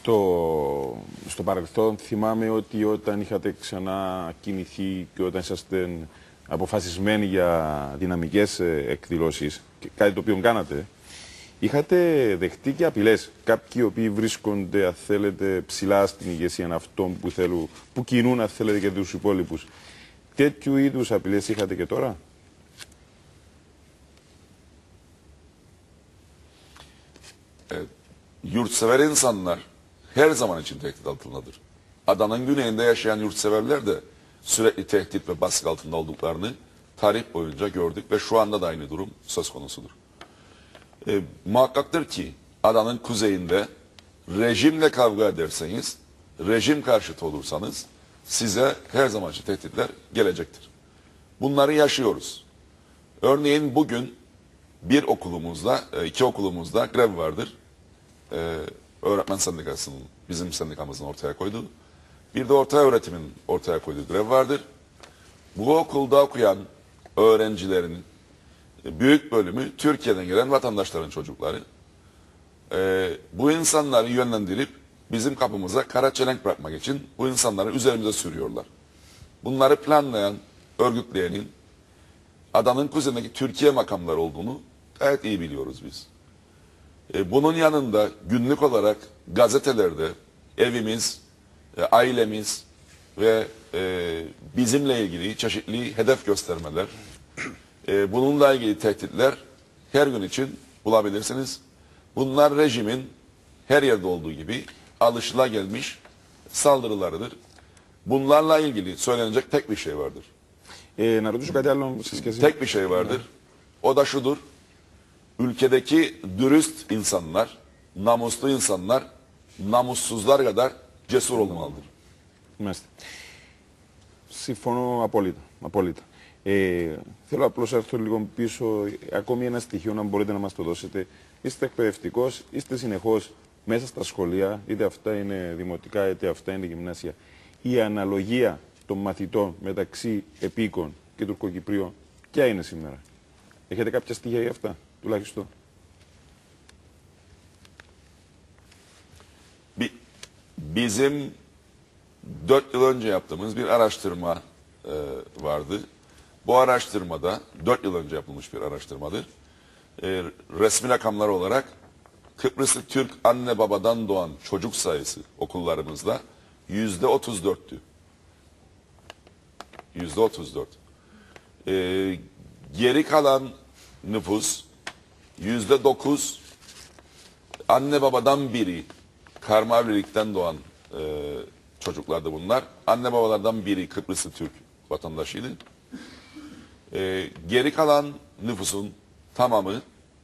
Στο παρελθόν θυμάμαι ότι όταν είχατε ξανά κινηθεί και όταν είσαστε αποφασισμένοι για δυναμικές εκδηλώσεις, κάτι το οποίο κάνατε, είχατε δεχτεί και απειλές. Κάποιοι οι οποίοι βρίσκονται, αν θέλετε, ψηλά στην ηγεσία αυτών που κινούν, αν θέλετε, και τους υπόλοιπους. Τέτοιου είδους απειλές είχατε και τώρα? Yurtsever insanlar her zaman için tehdit altındadır. Adanın güneyinde yaşayan yurtseverler de sürekli tehdit ve baskı altında olduklarını tarih boyunca gördük ve şu anda da aynı durum söz konusudur. Muhakkaktır ki adanın kuzeyinde rejimle kavga ederseniz, rejim karşıtı olursanız size her zaman için tehditler gelecektir. Bunları yaşıyoruz. Örneğin bugün iki okulumuzda grev vardır. Öğretmen sendikasının, bizim sendikamızın ortaya koyduğu. Bir de orta öğretimin ortaya koyduğu grev vardır. Bu okulda okuyan öğrencilerin büyük bölümü Türkiye'den gelen vatandaşların çocukları. Bu insanları yönlendirip bizim kapımıza kara çelenk bırakmak için bu insanları üzerimize sürüyorlar. Bunları planlayan, örgütleyenin adanın kuzeyindeki Türkiye makamları olduğunu gayet iyi biliyoruz biz. Bunun yanında günlük olarak gazetelerde evimiz, ailemiz ve bizimle ilgili çeşitli hedef göstermeler, bununla ilgili tehditler her gün için bulabilirsiniz. Bunlar rejimin her yerde olduğu gibi alışılagelmiş saldırılarıdır. Bunlarla ilgili söylenecek tek bir şey vardır. Tek bir şey vardır. O da şudur. Ülkedeki dürüst insanlar, namuslu insanlar, namussuzlar kadar cesur olmalıdır. Μάλιστα. Συμφωνώ απόλυτα. Θέλω απλώς να έρθω λίγο πίσω, ακόμη ένα στοιχείο να μπορείτε να μας το δώσετε. Είστε εκπαιδευτικός, είστε συνεχώς μέσα στα σχολεία, είτε αυτά είναι δημοτικά, είτε αυτά είναι γυμνάσια. Η αναλογία των μαθητών μεταξύ επίκων και τουρκοκυπρίων ποια είναι σήμερα? Έχετε κάποια στοιχεία για αυτά, τουλάχιστον? Bizim 4 yıl önce yaptığımız bir araştırma vardı. Bu araştırmada 4 yıl önce yapılmış bir araştırmadır. Resmi rakamlar olarak Kıbrıslı Türk anne babadan doğan çocuk sayısı okullarımızda %34'tü. %34. Geri kalan nüfus %9 anne babadan biri karma evlilikten doğan çocuklardı bunlar. Anne babalardan biri Kıbrıslı Türk vatandaşıydı. Geri kalan nüfusun tamamı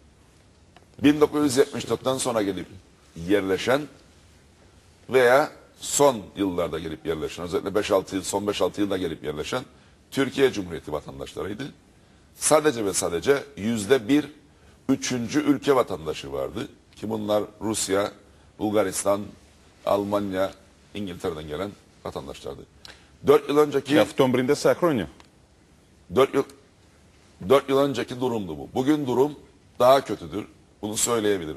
1974'ten sonra gelip yerleşen veya son yıllarda gelip yerleşen, özellikle son 5-6 yılda gelip yerleşen Türkiye Cumhuriyeti vatandaşlarıydı. Sadece ve sadece %1 üçüncü ülke vatandaşı vardı. Ki bunlar Rusya, Bulgaristan, Almanya, İngiltere'den gelen vatandaşlardı. 4 yıl önceki... Αυτόν πριν 4 χρόνια. 4 yıl önceki durumdu bu. Bugün durum daha kötüdür. Bunu söyleyebilirim.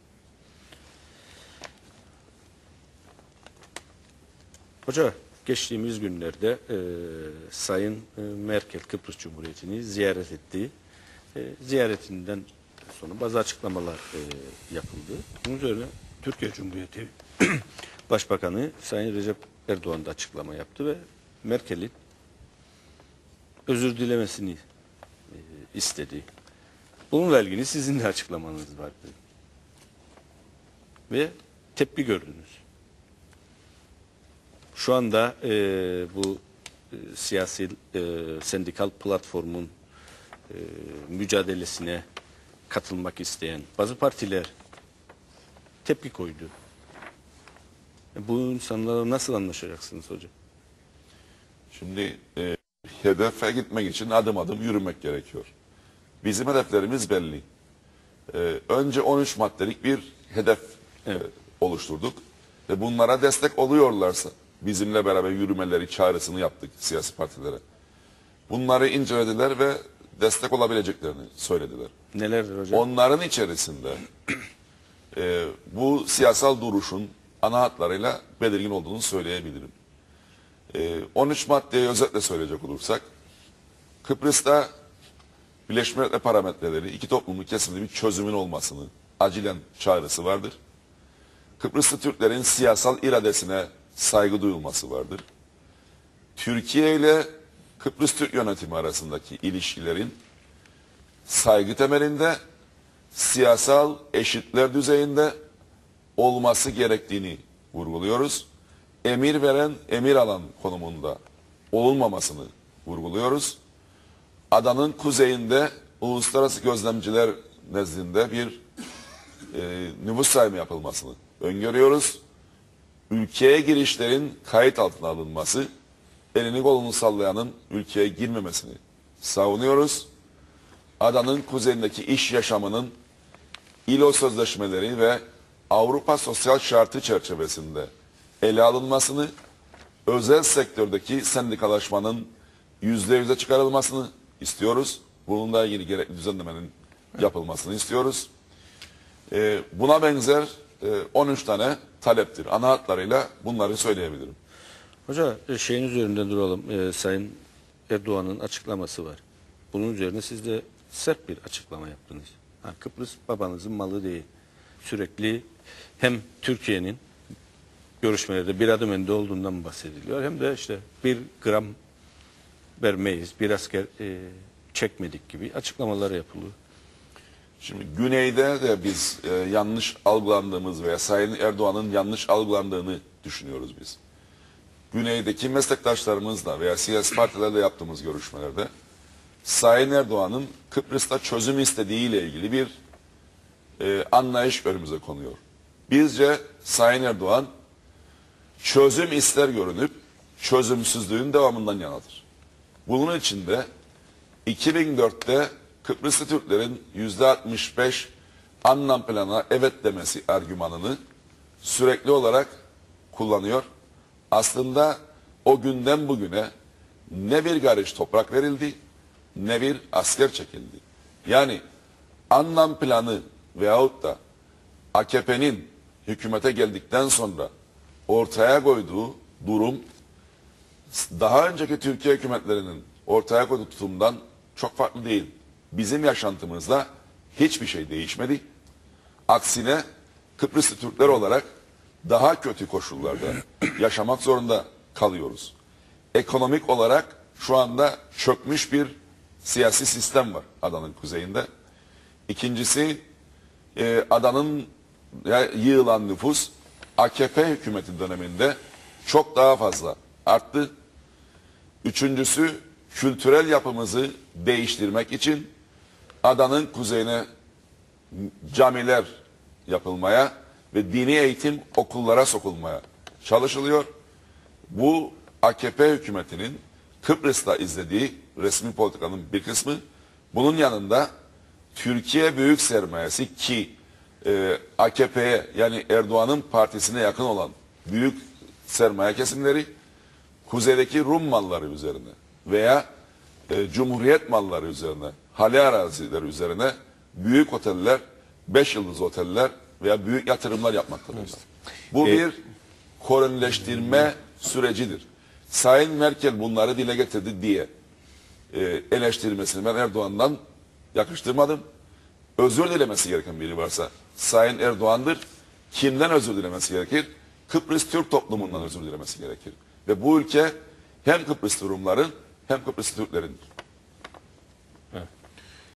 Hoca, geçtiğimiz günlerde Sayın Merkel Kıbrıs Cumhuriyeti'ni ziyaret etti. Ziyaretinden sonra bazı açıklamalar yapıldı. Bunun üzerine Türkiye Cumhuriyeti Başbakanı Sayın Recep Erdoğan da açıklama yaptı ve Merkel'in özür dilemesini istedi. Bununla ilgili sizin de açıklamanız vardı. Ve tepki gördünüz. Şu anda bu siyasi sendikal platformun mücadelesine katılmak isteyen bazı partiler tepki koydu. Bu insanlarla nasıl anlaşacaksınız hocam? Şimdi hedefe gitmek için adım adım yürümek gerekiyor. Bizim hedeflerimiz belli. Önce 13 maddelik bir hedef oluşturduk. Ve bunlara destek oluyorlarsa bizimle beraber yürümeleri çağrısını yaptık siyasi partilere. Bunları incelediler ve destek olabileceklerini söylediler. Nelerdir hocam? Onların içerisinde bu siyasal duruşun ana hatlarıyla belirgin olduğunu söyleyebilirim. 13 maddeyi özetle söyleyecek olursak, Kıbrıs'ta Birleşmiş Milletler parametreleri iki toplumun kesimli bir çözümün olmasını acilen çağrısı vardır. Kıbrıslı Türklerin siyasal iradesine saygı duyulması vardır. Türkiye ile Kıbrıs Türk yönetimi arasındaki ilişkilerin saygı temelinde, siyasal eşitler düzeyinde olması gerektiğini vurguluyoruz. Emir veren, emir alan konumunda olunmamasını vurguluyoruz. Adanın kuzeyinde uluslararası gözlemciler nezdinde bir nüfus sayımı yapılmasını öngörüyoruz. Ülkeye girişlerin kayıt altına alınması, elini kolunu sallayanın ülkeye girmemesini savunuyoruz. Adanın kuzeyindeki iş yaşamının İLO sözleşmeleri ve Avrupa Sosyal Şartı çerçevesinde ele alınmasını, özel sektördeki sendikalaşmanın %100'e çıkarılmasını istiyoruz. Bununla ilgili gerekli düzenlemenin yapılmasını istiyoruz. Buna benzer 13 tane taleptir. Ana hatlarıyla bunları söyleyebilirim. Hoca şeyin üzerinde duralım. Sayın Erdoğan'ın açıklaması var. Bunun üzerine siz de sert bir açıklama yaptınız. Kıbrıs babanızın malı değil. Sürekli hem Türkiye'nin görüşmelerde bir adım önde olduğundan bahsediliyor. Hem de işte bir gram vermeyiz, bir asker çekmedik gibi açıklamalar yapılıyor. Şimdi güneyde de biz yanlış algılandığımız veya Sayın Erdoğan'ın yanlış algılandığını düşünüyoruz biz. Güneydeki meslektaşlarımızla veya siyasi partilerle yaptığımız görüşmelerde Sayın Erdoğan'ın Kıbrıs'ta çözüm istediğiyle ilgili bir anlayış önümüze konuyor. Bizce Sayın Erdoğan çözüm ister görünüp çözümsüzlüğün devamından yanadır. Bunun için de 2004'te Kıbrıslı Türklerin %65 anlam plana evet demesi argümanını sürekli olarak kullanıyor. Aslında o günden bugüne ne bir karış toprak verildi ne bir asker çekildi. Yani anlam planı veyahut da AKP'nin hükümete geldikten sonra ortaya koyduğu durum daha önceki Türkiye hükümetlerinin ortaya koyduğu tutumdan çok farklı değil. Bizim yaşantımızda hiçbir şey değişmedi. Aksine Kıbrıslı Türkler olarak daha kötü koşullarda yaşamak zorunda kalıyoruz. Ekonomik olarak şu anda çökmüş bir siyasi sistem var adanın kuzeyinde. İkincisi adanın yığılan nüfus AKP hükümeti döneminde çok daha fazla arttı. Üçüncüsü kültürel yapımızı değiştirmek için adanın kuzeyine camiler yapılmaya ve dini eğitim okullara sokulmaya çalışılıyor. Bu AKP hükümetinin Kıbrıs'ta izlediği resmi politikanın bir kısmı. Bunun yanında Türkiye büyük sermayesi ki AKP'ye yani Erdoğan'ın partisine yakın olan büyük sermaye kesimleri kuzeydeki Rum malları üzerine veya Cumhuriyet malları üzerine, hale arazileri üzerine büyük oteller, 5 yıldız oteller veya büyük yatırımlar yapmaktadır. Bu bir kolonileştirme sürecidir. Sayın Merkel bunları dile getirdi diye eleştirmesini ben Erdoğan'dan yakıştırmadım. Özür dilemesi gereken biri varsa Sayın Erdoğan'dır. Kimden özür dilemesi gerekir? Kıbrıs Türk toplumundan özür dilemesi gerekir. Ve bu ülke hem Kıbrıs Rumların hem Kıbrıs Türklerin